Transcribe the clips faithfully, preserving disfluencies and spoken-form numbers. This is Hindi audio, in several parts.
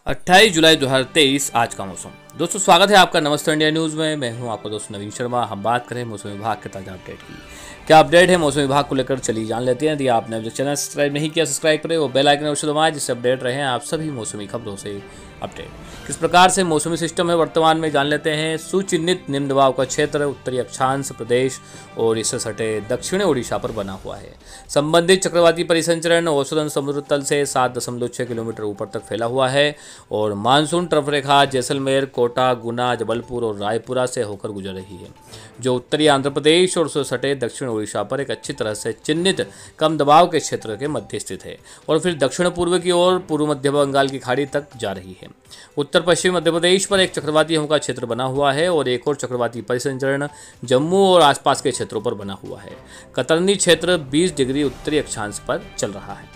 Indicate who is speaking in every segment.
Speaker 1: अट्ठाईस जुलाई दो हज़ार तेईस आज का मौसम। दोस्तों स्वागत है आपका नमस्ते इंडिया न्यूज़ में। मैं हूं आपका दोस्त नवीन शर्मा। हम बात करें मौसम विभाग के ताज़ा अपडेट की। क्या अपडेट है मौसम विभाग को लेकर, चलिए जान लेते हैं। यदि आपने अभी चैनल सब्सक्राइब नहीं किया, सब्सक्राइब करें और बेल आइकन अवश्य दबाएं, जिससे अपडेट रहें आप सभी मौसमी खबरों से अपडेट। किस प्रकार से मौसमी सिस्टम है वर्तमान में जान लेते हैं। सुचिन्हित निम्न दबाव का क्षेत्र उत्तरी अक्षांश प्रदेश और इससे सटे दक्षिणी ओडिशा पर बना हुआ है। संबंधित चक्रवाती परिसंचरण औसतन समुद्र तल से सात दशमलव छह किलोमीटर ऊपर तक फैला हुआ है और मानसून ट्रफ रेखा जैसलमेर, कोटा, गुना, जबलपुर और रायपुरा से होकर गुजर रही है, जो उत्तरी आंध्र प्रदेश और उससे सटे दक्षिण ओडिशा पर एक अच्छी तरह से चिन्हित कम दबाव के क्षेत्र के मध्य स्थित है और फिर दक्षिण पूर्व की ओर पूर्व मध्य बंगाल की खाड़ी तक जा रही है। उत्तर पश्चिम मध्य प्रदेश पर एक चक्रवाती हवा का क्षेत्र बना हुआ है और एक और चक्रवाती परिसंचरण जम्मू और आसपास के क्षेत्रों पर बना हुआ है। कतरनी क्षेत्र बीस डिग्री उत्तरी अक्षांश पर चल रहा है।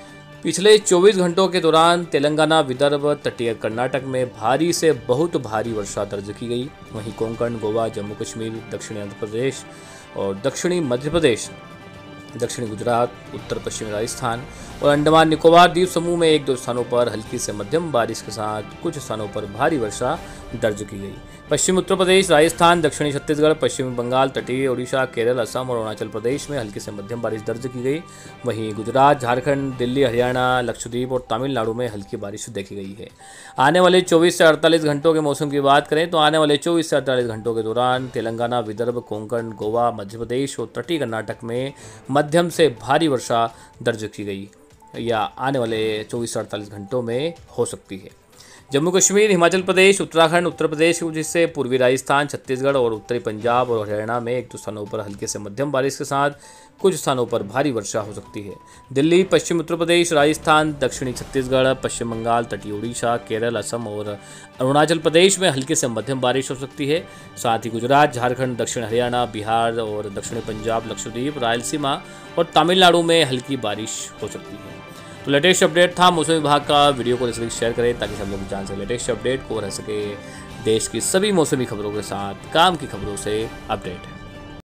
Speaker 1: पिछले चौबीस घंटों के दौरान तेलंगाना, विदर्भ, तटीय कर्नाटक में भारी से बहुत भारी वर्षा दर्ज की गई। वहीं कोंकण, गोवा, जम्मू कश्मीर, दक्षिणी आंध्र प्रदेश और दक्षिणी मध्य प्रदेश, दक्षिणी गुजरात, उत्तर पश्चिमी राजस्थान और अंडमान निकोबार द्वीप समूह में एक दो स्थानों पर हल्की से मध्यम बारिश के साथ कुछ स्थानों पर भारी वर्षा दर्ज की गई। पश्चिमी उत्तर प्रदेश, राजस्थान, दक्षिणी छत्तीसगढ़, पश्चिमी बंगाल, तटीय ओडिशा, केरल, असम और अरुणाचल प्रदेश में हल्की से मध्यम बारिश दर्ज की गई। वहीं गुजरात, झारखंड, दिल्ली, हरियाणा, लक्षद्वीप और तमिलनाडु में हल्की बारिश देखी गई है। आने वाले चौबीस से अड़तालीस घंटों के मौसम की बात करें तो आने वाले चौबीस से अड़तालीस घंटों के दौरान तेलंगाना, विदर्भ, कोंकण, गोवा, मध्य प्रदेश और तटीय कर्नाटक में मध्यम से भारी वर्षा दर्ज की गई या आने वाले चौबीस से अड़तालीस घंटों में हो सकती है। जम्मू कश्मीर, हिमाचल प्रदेश, उत्तराखंड, उत्तर प्रदेश के कुछ हिस्से, पूर्वी राजस्थान, छत्तीसगढ़ और उत्तरी पंजाब और हरियाणा में एक दो स्थानों पर हल्के से मध्यम बारिश के साथ कुछ स्थानों पर भारी वर्षा हो सकती है। दिल्ली, पश्चिम उत्तर प्रदेश, राजस्थान, दक्षिणी छत्तीसगढ़, पश्चिम बंगाल, तटीय ओडिशा, केरल, असम और अरुणाचल प्रदेश में हल्की से मध्यम बारिश हो सकती है। साथ ही गुजरात, झारखंड, दक्षिण हरियाणा, बिहार और दक्षिणी पंजाब, लक्षद्वीप, रायलसीमा और तमिलनाडु में हल्की बारिश हो सकती है। तो लेटेस्ट अपडेट था मौसम विभाग का। वीडियो को इसलिए शेयर करें ताकि सब लोग जान सकें लेटेस्ट अपडेट को रह सके। देश की सभी मौसमी खबरों के साथ काम की खबरों से अपडेट है।